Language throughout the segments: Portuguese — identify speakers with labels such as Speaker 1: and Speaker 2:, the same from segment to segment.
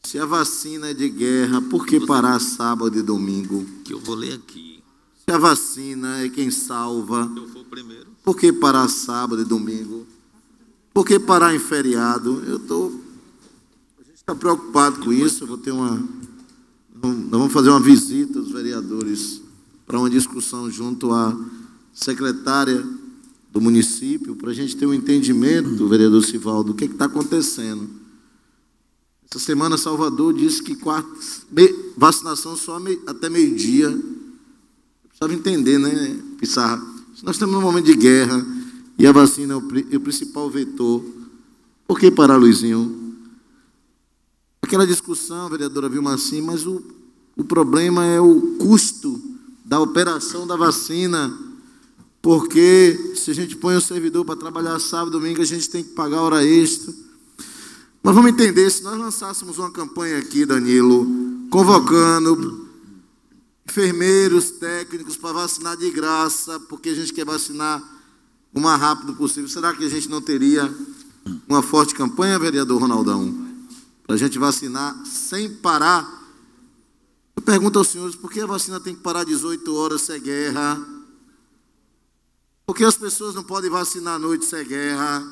Speaker 1: Se a vacina é de guerra, por que parar sábado e domingo?
Speaker 2: Que eu vou ler aqui.
Speaker 1: Se a vacina é quem salva,
Speaker 2: Eu vou primeiro.
Speaker 1: por que parar sábado e domingo? Por que parar em feriado? A gente está preocupado com isso. Nós vamos fazer uma visita aos vereadores para uma discussão junto à secretária do município, para a gente ter um entendimento, vereador Sivaldo, do que está acontecendo. Essa semana, Salvador disse que vacinação só até meio-dia. Precisava entender, né, Pissarra? Nós estamos num momento de guerra e a vacina é o principal vetor. Por que parar, Luizinho? Aquela discussão, vereadora Vilma, assim, mas o problema é o custo da operação da vacina, porque se a gente põe o servidor para trabalhar sábado e domingo, a gente tem que pagar hora extra. Mas vamos entender, se nós lançássemos uma campanha aqui, Danilo, convocando enfermeiros, técnicos para vacinar de graça, porque a gente quer vacinar o mais rápido possível, será que a gente não teria uma forte campanha, vereador Ronaldão, para a gente vacinar sem parar? Eu pergunto aos senhores, por que a vacina tem que parar 18 horas se é guerra? Por que as pessoas não podem vacinar à noite se é guerra?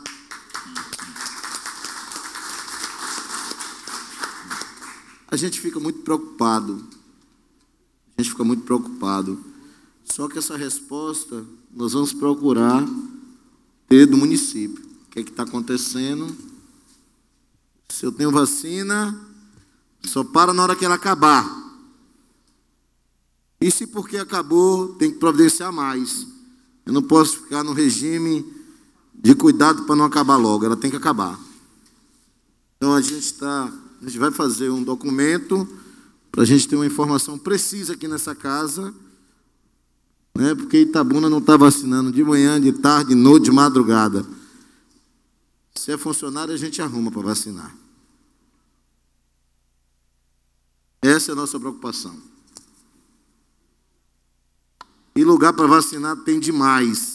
Speaker 1: A gente fica muito preocupado. Só que essa resposta nós vamos procurar ter do município. O que é que está acontecendo? Se eu tenho vacina, só para na hora que ela acabar. E se porque acabou, tem que providenciar mais. Eu não posso ficar no regime de cuidado para não acabar logo, ela tem que acabar. Então a gente vai fazer um documento para a gente ter uma informação precisa aqui nessa casa, né? Porque Itabuna não está vacinando de manhã, de tarde, de noite, de madrugada. Se é funcionário, a gente arruma para vacinar. Essa é a nossa preocupação. E lugar para vacinar tem demais.